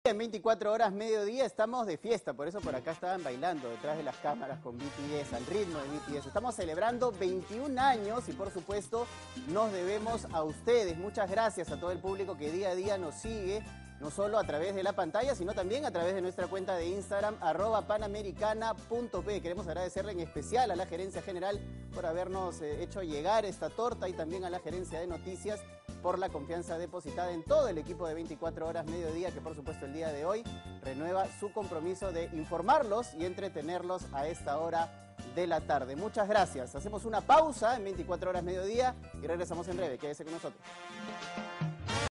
En 24 horas mediodía estamos de fiesta, por eso por acá estaban bailando detrás de las cámaras con BTS, al ritmo de BTS. Estamos celebrando 21 años y por supuesto nos debemos a ustedes. Muchas gracias a todo el público que día a día nos sigue, no solo a través de la pantalla, sino también a través de nuestra cuenta de Instagram, @panamericana.p. Queremos agradecerle en especial a la Gerencia General por habernos hecho llegar esta torta y también a la Gerencia de Noticias por la confianza depositada en todo el equipo de 24 horas mediodía, que por supuesto el día de hoy renueva su compromiso de informarlos y entretenerlos a esta hora de la tarde. Muchas gracias. Hacemos una pausa en 24 horas mediodía y regresamos en breve. Quédese con nosotros.